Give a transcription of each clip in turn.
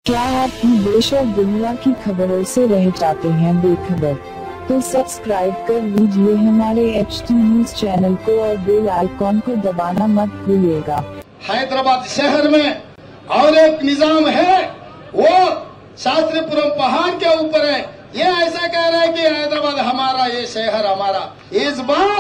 क्या आप देश और दुनिया की खबरों से रह जाते हैं बेखबर? तो सब्सक्राइब कर लीजिए हमारे HT न्यूज चैनल को और बेल आइकॉन को दबाना मत भूलिएगा। हैदराबाद शहर में और एक निजाम है, वो शास्त्रीपुरम पहाड़ के ऊपर है। ये ऐसा कह रहा है कि हैदराबाद हमारा, ये शहर हमारा। इस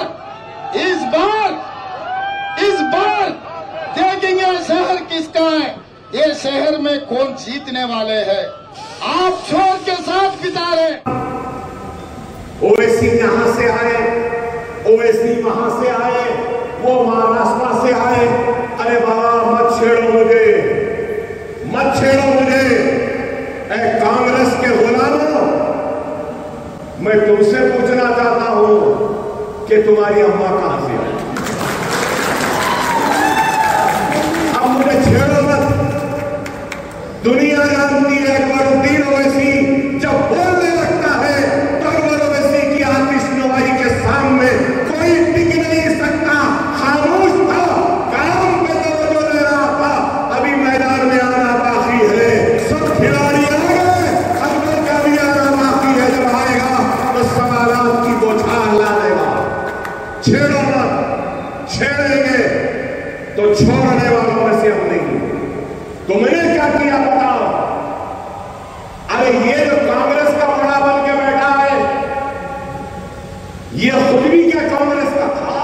बार देखेंगे शहर किसका है, ये शहर में कौन जीतने वाले हैं। आप शोर के साथ बिता रहे। ओवैसी यहां से आए, ओवैसी वहां से आए, वो महाराष्ट्र से आए। अरे बाबा मत छेड़ो मुझे, मत छेड़ो मुझे। ऐ कांग्रेस के गुलामों, मैं तुमसे पूछना चाहता हूं कि तुम्हारी अम्मा कहां से आई? अब मुझे छेड़ो मत। दुनिया जानती है अकबरुद्दीन ओवैसी जब बोलने लगता है तो अकबर ओवैसी की आतिशनुमाई के सामने कोई टिक नहीं सकता। खामोश था, काम पे तवज्जो दे रहा था। अभी मैदान में आना बाकी है, सब खिलाड़ी आ गए, अकबर का भी आना बाकी है। जब आएगा तो सवालात की बौछार ला देगा। छेड़ो मत, छेड़ेंगे तो छोड़ने वालों में से हम नहीं। तुमने क्या किया बताओ? अरे ये जो कांग्रेस का बड़ा बन के बैठा है, ये खुद भी क्या कांग्रेस का था?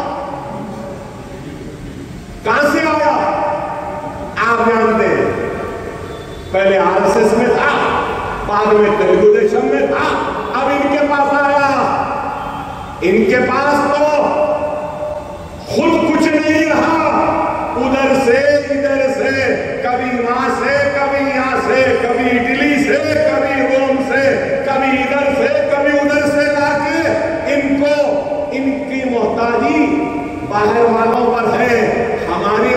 कहां से आया? आप जानते हैं, पहले आरएसएस में था, बाद में तेलुगु देशम में था, अब इनके पास आया। इनके पास तो खुद कुछ नहीं रहा, उधर से इधर से, कभी वहां से, कभी यहां से, कभी इटली से, कभी रोम से, कभी इधर से, कभी उधर से लाके इनको, इनकी मोहताजी बाहर वालों पर है। हमारी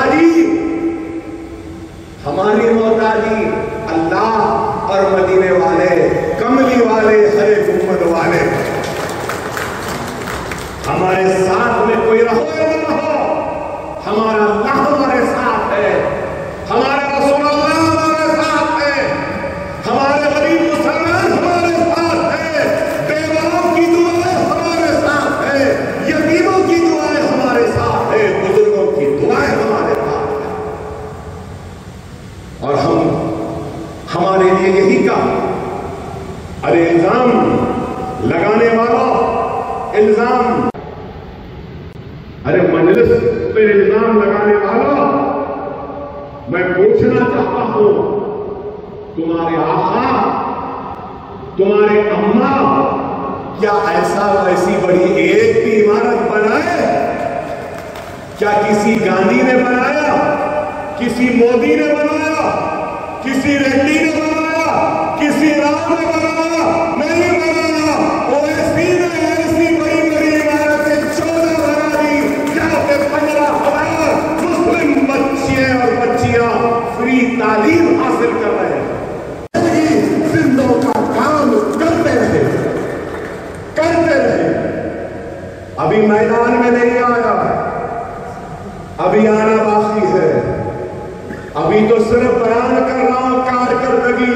मोहताजी अल्लाह और मदीने वाले, कमली वाले, हरे उम्मत वाले। हमारे साथ में कोई रहो या ना हो, हमारा अल्लाह हमारे साथ है, हमारे रसूल अल्लाह हमारे साथ है, हमारे गरीब मुसलमान हमारे साथ है, बेवाओं की दुआएं हमारे साथ है, यतीमों की दुआएं हमारे साथ है, बुजुर्गों की दुआएं हमारे साथ है। और हमारे लिए यही कहा। अरे इल्जाम लगाने वालों, इल्जाम, अरे मजलिस पे इल्जाम लगाने वालों, मैं पूछना चाहता हूं, तुम्हारे आका, तुम्हारे अम्मा क्या ऐसी बड़ी एक भी इमारत बनाए? क्या किसी गांधी ने बनाया, किसी मोदी ने बनाया, किसी रेड्डी ने बनाया, किसी राव ने बनाया? नहीं बनाया। ओवैसी ने ऐसी बड़ी बड़ी इमारतें 14 बना दी, जहां पे 15,000 मुस्लिम बच्चे और बच्चियां फ्री तालीम हासिल कर रहे हैं। जिंदों का काम करते रहे। अभी मैदान में नहीं आया, अभी आना बाकी है। अभी तो सिर्फ बयान कर रहा हूं कारकर्दगी।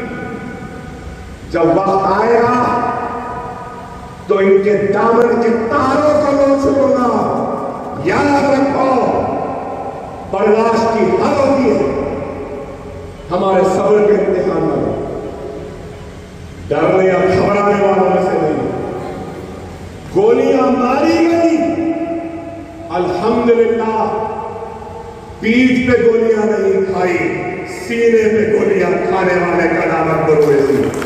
जब वक्त आएगा तो इनके दामन के तारों को नोच लूंगा। याद रखो, बर्दाश्त की हद होती है, हमारे सब्र के इम्तिहान में। डरने या घबराने वालों में से नहीं। गोलियां मारी गई, अल्हम्दुलिल्लाह, पीठ पे गोलियां नहीं खाई, सीने पे गोलियां खाने वाले का नाम अकबर ओवैसी।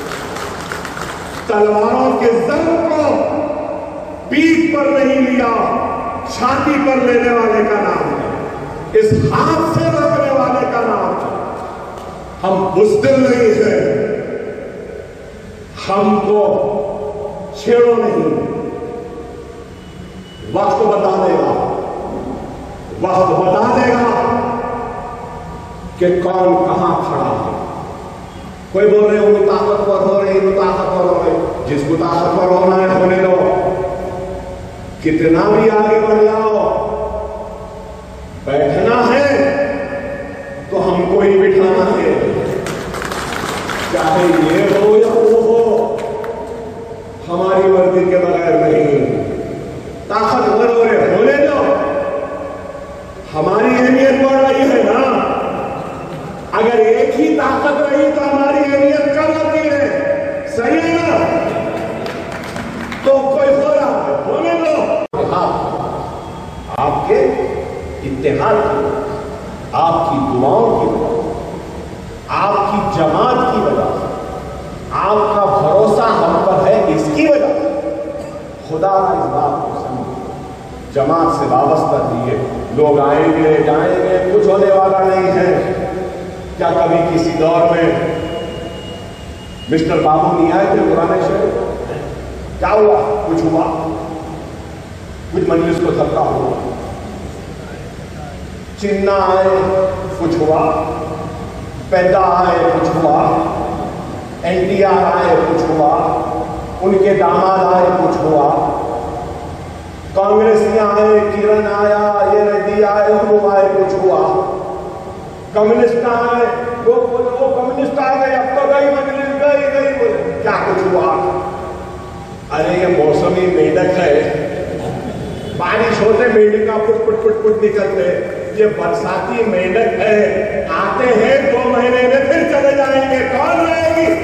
तलवारों के जंग को पीठ पर नहीं लिया, छाती पर लेने वाले का नाम है, इस हाथ से रोकने वाले का नाम है। हम बुज़दिल नहीं है, हमको छेड़ो नहीं। वक्त बता देगा, वक्त बता देगा कि कौन कहां खड़ा है। कोई बोल रहे हो ताकतवर हो रही, वो ताकतवर हो रही, जिसको ताकतवर होना है होने दो। कितना भी आगे बढ़ जाओ, बैठना है तो हमको ही बिठाना है। चाहे ये हो या वो हो, हमारी मर्जी के बगैर नहीं। ताकतवर होने दो, हमारी अहमियत बढ़ रही है ना। अगर एक ही ताकत रही तो हमारी अहमियत कम होती है, सही है ना? तो कोई हो रहा है, होने दो। हाँ, आपके इत्तेहाद की, आपकी दुआओं की वजह से, आपकी जमात की वजह से, आपका भरोसा हम पर है, इसकी वजह से खुदा इस बात को समझे, जमात से वाबस्ता दिए। लोग आएंगे जाएंगे, कुछ होने वाला नहीं है। क्या कभी किसी दौर में मिस्टर बाबू नहीं आए थे पुराने शहर? क्या हुआ? कुछ हुआ? कुछ मजलिस को धक्का हुआ? चिन्ना आए, कुछ हुआ? पैदा आए, कुछ हुआ? एनटीआर आए, कुछ हुआ? उनके दामाद आए, कुछ हुआ? कांग्रेसियां आए, किरण आया, ये रेड्डी आए, वो आए, कुछ हुआ? कम्युनिस्ट आए, वो कम्युनिस्ट आ गए, अब तो गई मजलिस, गई बोले क्या कुछ हुआ? अरे ये मौसमी मेंढक है, बारिश होते मेंढका पुट निकलते, ये बरसाती मेंढक है, आते हैं 2 महीने में फिर चले जाएंगे, कौन रहेगी?